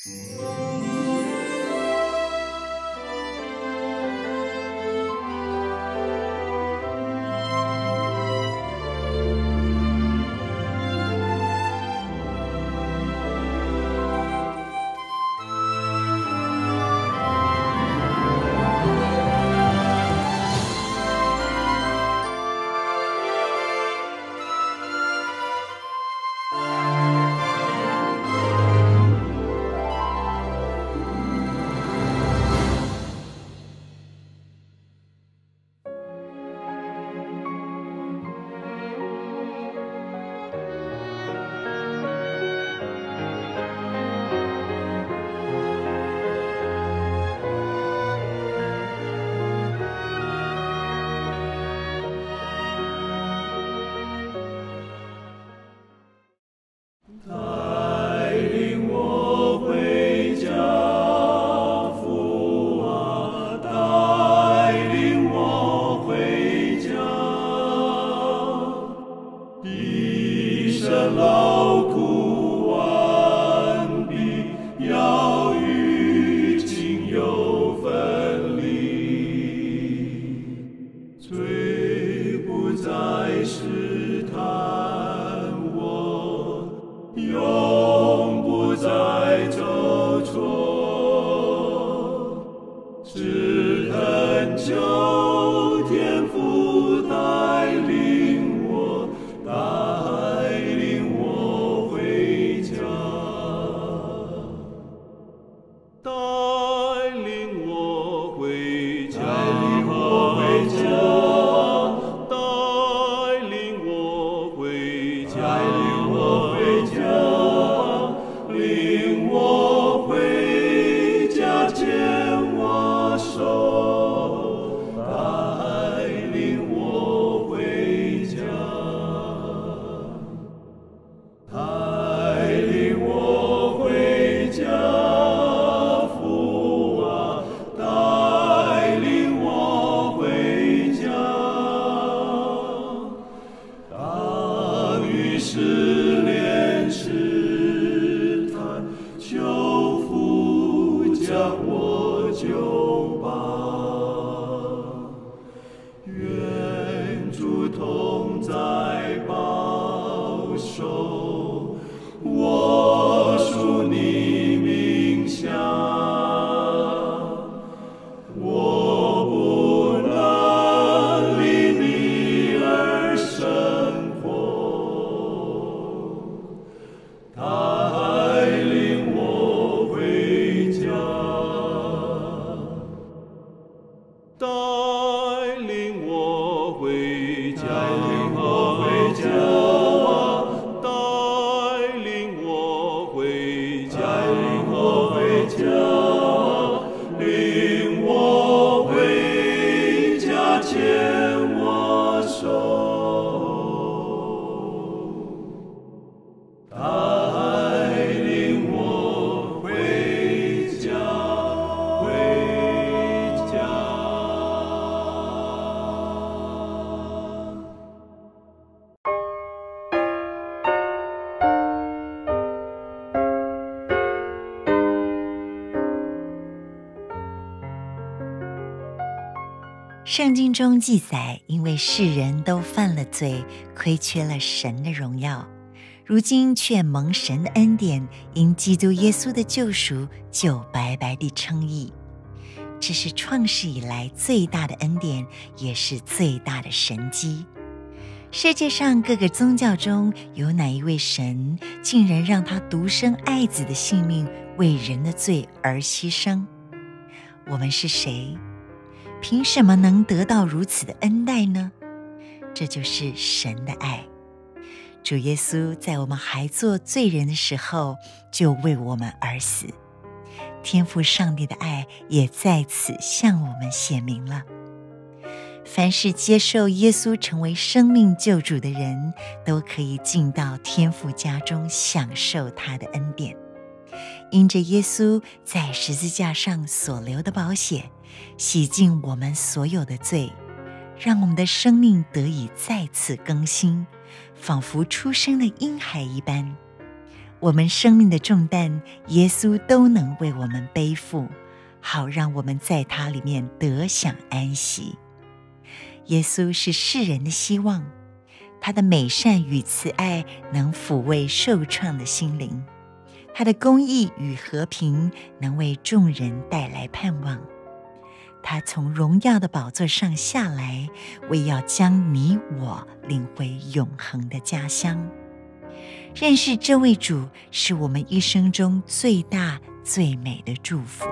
圣经中记载，因为世人都犯了罪，亏缺了神的荣耀，如今却蒙神的恩典，因基督耶稣的救赎，就白白地称义。这是创世以来最大的恩典，也是最大的神迹。世界上各个宗教中，有哪一位神竟然让他独生爱子的性命为人的罪而牺牲？我们是谁？凭什么能得到如此的恩待呢？这就是神的爱。主耶稣在我们还做罪人的时候，就为我们而死。天父上帝的爱也在此向我们显明了。凡是接受耶稣成为生命救主的人，都可以进到天父家中享受他的恩典。因着耶稣在十字架上所流的宝血，洗净我们所有的罪，让我们的生命得以再次更新，仿佛出生的婴孩一般。 我们生命的重担，耶稣都能为我们背负，好让我们在他里面得享安息。耶稣是世人的希望，他的美善与慈爱能抚慰受创的心灵，他的公义与和平能为众人带来盼望。他从荣耀的宝座上下来，为要将你我领回永恒的家乡。认识这位主，是我们一生中最大最美的祝福。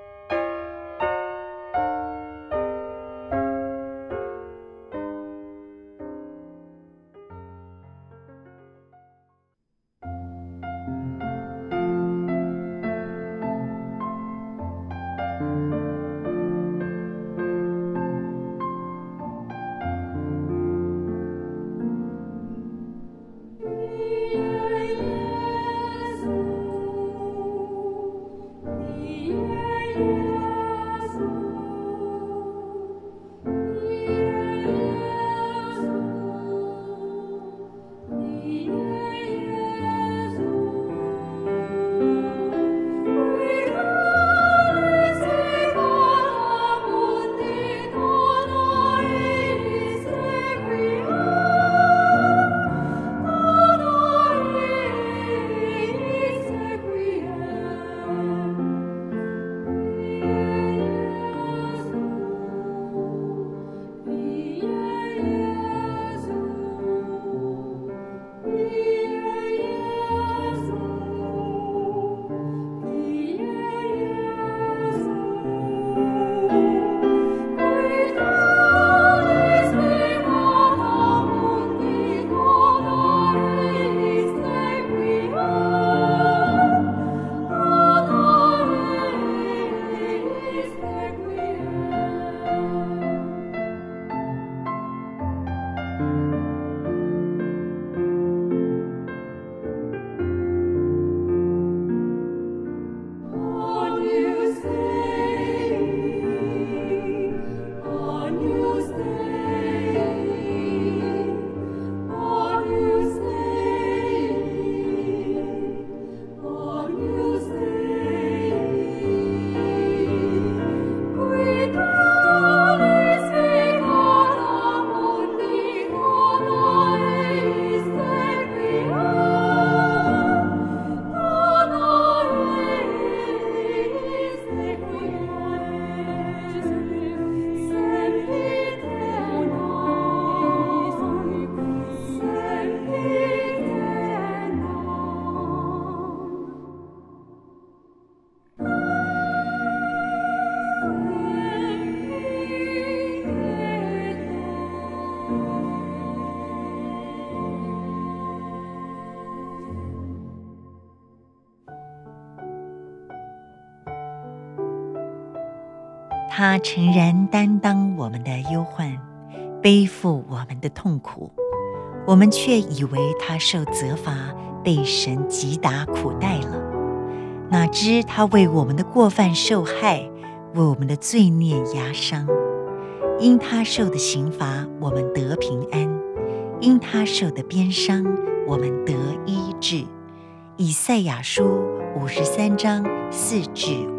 他诚然担当我们的忧患，背负我们的痛苦，我们却以为他受责罚，被神击打苦待了。哪知他为我们的过犯受害，为我们的罪孽压伤。因他受的刑罚，我们得平安；因他受的鞭伤，我们得医治。以赛亚书53章4至